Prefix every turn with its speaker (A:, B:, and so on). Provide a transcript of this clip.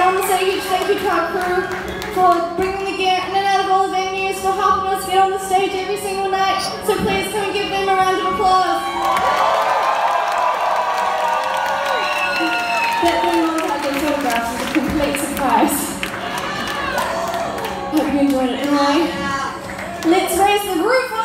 A: want to say a huge thank you to our crew for bringing the gear in and out of all the venues, for helping us get on the stage every single night. So please can we give them a round of applause? That thing was like the photographs was a complete surprise. Hope you enjoyed it anyway. Let's raise the roof